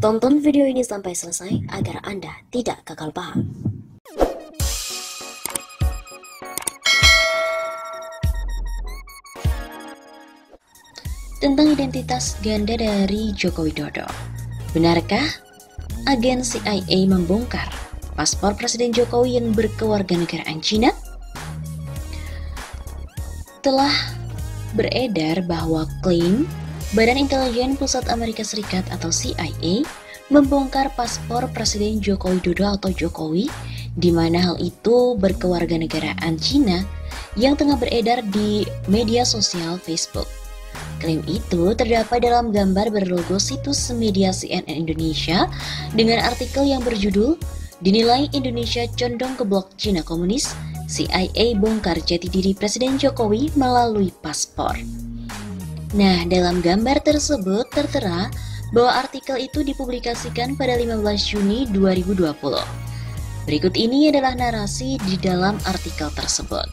Tonton video ini sampai selesai agar Anda tidak gagal paham. Tentang identitas ganda dari Joko Widodo. Benarkah agen CIA membongkar paspor Presiden Jokowi yang berkewarganegaraan Cina? Telah beredar bahwa klaim Badan Intelijen Pusat Amerika Serikat atau CIA membongkar paspor Presiden Joko Widodo atau Jokowi, di mana hal itu berkewarganegaraan Cina yang tengah beredar di media sosial Facebook. Klaim itu terdapat dalam gambar berlogo situs media CNN Indonesia dengan artikel yang berjudul "Dinilai Indonesia condong ke blok Cina Komunis, CIA bongkar jati diri Presiden Jokowi melalui paspor." Nah, dalam gambar tersebut tertera bahwa artikel itu dipublikasikan pada 15 Juni 2020. Berikut ini adalah narasi di dalam artikel tersebut.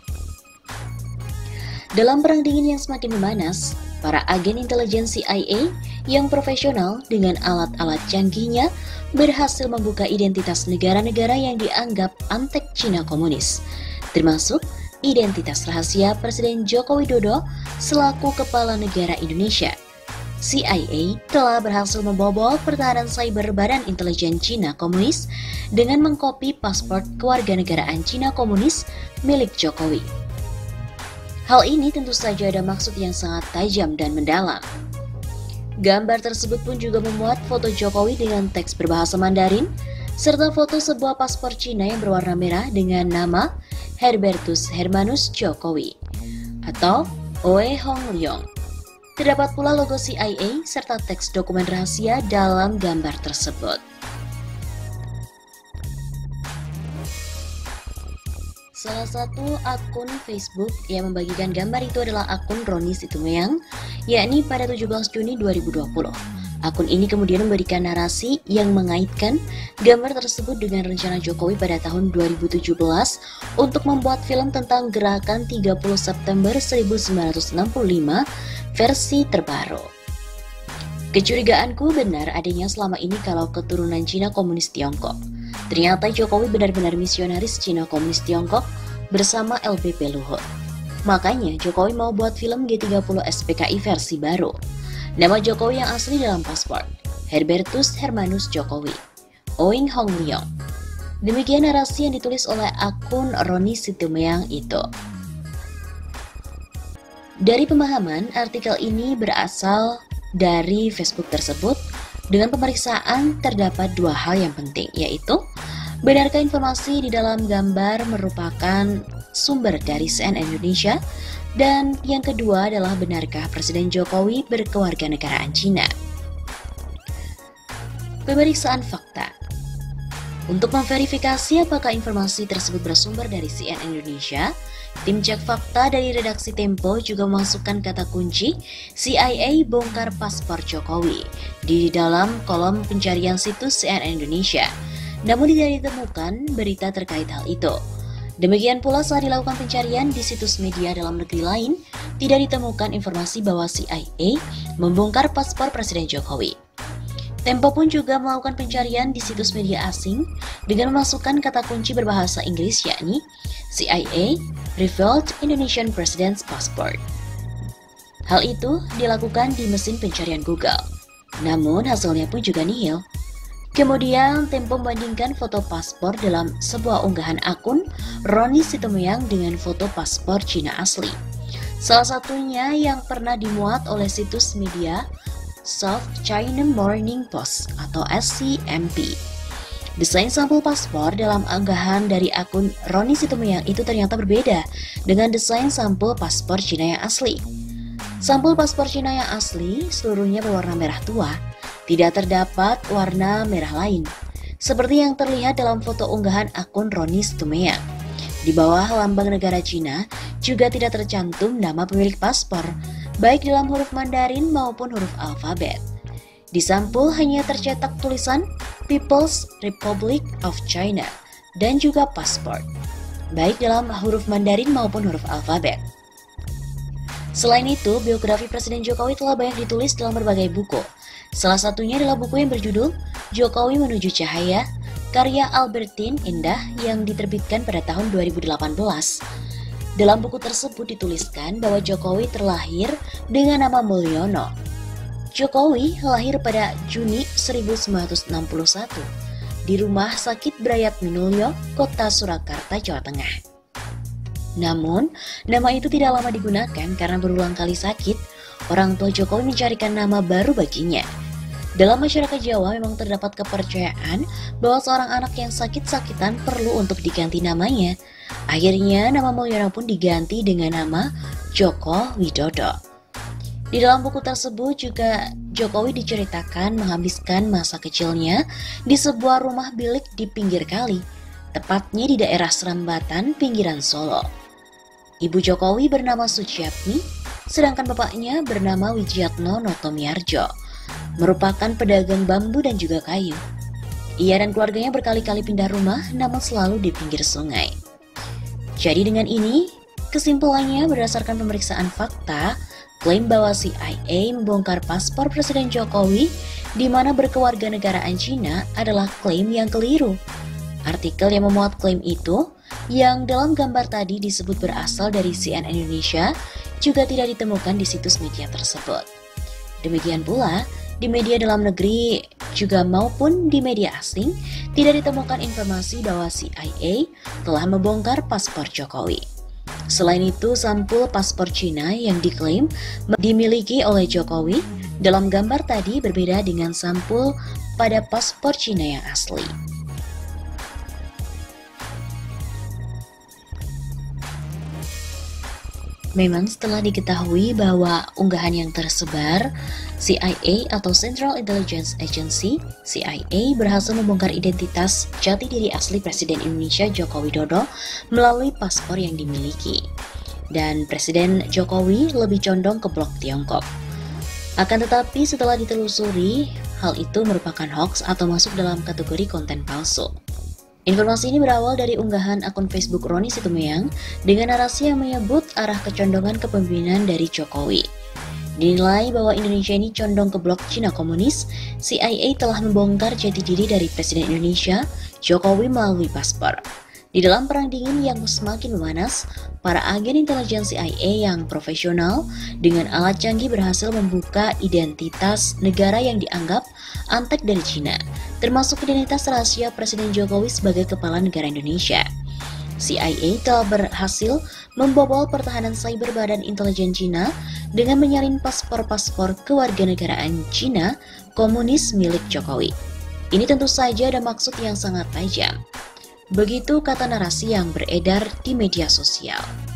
Dalam perang dingin yang semakin memanas, para agen intelijen CIA yang profesional dengan alat-alat canggihnya berhasil membuka identitas negara-negara yang dianggap antek Cina Komunis, termasuk identitas rahasia Presiden Joko Widodo selaku Kepala Negara Indonesia. CIA telah berhasil membobol pertahanan cyber Badan Intelijen Cina Komunis dengan mengkopi paspor kewarganegaraan Cina Komunis milik Jokowi. Hal ini tentu saja ada maksud yang sangat tajam dan mendalam. Gambar tersebut pun juga memuat foto Jokowi dengan teks berbahasa Mandarin, serta foto sebuah paspor Cina yang berwarna merah dengan nama Herbertus Hermanus Jokowi atau Oe Hong Leong. Terdapat pula logo CIA serta teks dokumen rahasia dalam gambar tersebut. Salah satu akun Facebook yang membagikan gambar itu adalah akun Roni Situmeang, yakni pada 17 Juni 2020. Akun ini kemudian memberikan narasi yang mengaitkan gambar tersebut dengan rencana Jokowi pada tahun 2017 untuk membuat film tentang gerakan 30 September 1965 versi terbaru. Kecurigaanku benar adanya selama ini kalau keturunan Cina Komunis Tiongkok. Ternyata Jokowi benar-benar misionaris Cina Komunis Tiongkok bersama LBP Luhut. Makanya Jokowi mau buat film G30 SPKI versi baru. Nama Jokowi yang asli dalam paspor, Herbertus Hermanus Jokowi, Oe Hong Leong. Demikian narasi yang ditulis oleh akun Roni Situmeang itu. Dari pemahaman, artikel ini berasal dari Facebook tersebut. Dengan pemeriksaan terdapat dua hal yang penting, yaitu benarkah informasi di dalam gambar merupakan sumber dari CNN Indonesia, dan yang kedua adalah benarkah Presiden Jokowi berkewarganegaraan Cina. Pemeriksaan fakta. Untuk memverifikasi apakah informasi tersebut bersumber dari CNN Indonesia, tim cek fakta dari redaksi Tempo juga memasukkan kata kunci CIA bongkar paspor Jokowi di dalam kolom pencarian situs CNN Indonesia. Namun tidak ditemukan berita terkait hal itu. Demikian pula saat dilakukan pencarian di situs media dalam negeri lain, tidak ditemukan informasi bahwa CIA membongkar paspor Presiden Jokowi. Tempo pun juga melakukan pencarian di situs media asing dengan memasukkan kata kunci berbahasa Inggris yakni CIA revealed Indonesian President's Passport. Hal itu dilakukan di mesin pencarian Google, namun hasilnya pun juga nihil. Kemudian Tempo membandingkan foto paspor dalam sebuah unggahan akun Roni Situmeang dengan foto paspor Cina asli. Salah satunya yang pernah dimuat oleh situs media South China Morning Post atau SCMP. Desain sampul paspor dalam unggahan dari akun Roni Situmeang itu ternyata berbeda dengan desain sampul paspor Cina yang asli. Sampul paspor Cina yang asli seluruhnya berwarna merah tua. Tidak terdapat warna merah lain, seperti yang terlihat dalam foto unggahan akun Roni Situmeang. Di bawah lambang negara Cina juga tidak tercantum nama pemilik paspor, baik dalam huruf Mandarin maupun huruf alfabet. Di sampul hanya tercetak tulisan People's Republic of China dan juga paspor, baik dalam huruf Mandarin maupun huruf alfabet. Selain itu, biografi Presiden Jokowi telah banyak ditulis dalam berbagai buku. Salah satunya adalah buku yang berjudul Jokowi Menuju Cahaya, karya Albertine Indah yang diterbitkan pada tahun 2018. Dalam buku tersebut dituliskan bahwa Jokowi terlahir dengan nama Mulyono. Jokowi lahir pada Juni 1961 di Rumah Sakit Brayat Minulyo, Kota Surakarta, Jawa Tengah. Namun, nama itu tidak lama digunakan karena berulang kali sakit. Orang tua Jokowi mencarikan nama baru baginya. Dalam masyarakat Jawa memang terdapat kepercayaan bahwa seorang anak yang sakit-sakitan perlu untuk diganti namanya. Akhirnya nama Mulyono pun diganti dengan nama Joko Widodo. Di dalam buku tersebut juga Jokowi diceritakan menghabiskan masa kecilnya di sebuah rumah bilik di pinggir kali, tepatnya di daerah Serambatan, pinggiran Solo. Ibu Jokowi bernama Suciatmi, sedangkan bapaknya bernama Wijatno Notomiarjo, merupakan pedagang bambu dan juga kayu. Ia dan keluarganya berkali-kali pindah rumah, namun selalu di pinggir sungai. Jadi dengan ini, kesimpulannya berdasarkan pemeriksaan fakta, klaim bahwa CIA membongkar paspor Presiden Jokowi di mana berkewarganegaraan Cina adalah klaim yang keliru. Artikel yang memuat klaim itu, yang dalam gambar tadi disebut berasal dari CNN Indonesia, juga tidak ditemukan di situs media tersebut. Demikian pula, di media dalam negeri juga maupun di media asing, tidak ditemukan informasi bahwa CIA telah membongkar paspor Jokowi. Selain itu, sampul paspor Cina yang diklaim dimiliki oleh Jokowi dalam gambar tadi berbeda dengan sampul pada paspor Cina yang asli. Memang setelah diketahui bahwa unggahan yang tersebar, CIA atau Central Intelligence Agency (CIA) berhasil membongkar identitas jati diri asli Presiden Indonesia Joko Widodo melalui paspor yang dimiliki. Dan Presiden Jokowi lebih condong ke blok Tiongkok. Akan tetapi setelah ditelusuri, hal itu merupakan hoax atau masuk dalam kategori konten palsu. Informasi ini berawal dari unggahan akun Facebook Roni Situmeang dengan narasi yang menyebut arah kecondongan kepemimpinan dari Jokowi. Dinilai bahwa Indonesia ini condong ke blok Cina komunis, CIA telah membongkar jati diri dari Presiden Indonesia, Jokowi melalui paspor. Di dalam perang dingin yang semakin memanas, para agen intelijen CIA yang profesional dengan alat canggih berhasil membuka identitas negara yang dianggap antek dari Cina, termasuk identitas rahasia Presiden Jokowi sebagai kepala negara Indonesia. CIA telah berhasil membobol pertahanan cyber Badan Intelijen Cina dengan menyalin paspor-paspor kewarganegaraan Cina komunis milik Jokowi. Ini tentu saja ada maksud yang sangat tajam. Begitu kata narasi yang beredar di media sosial.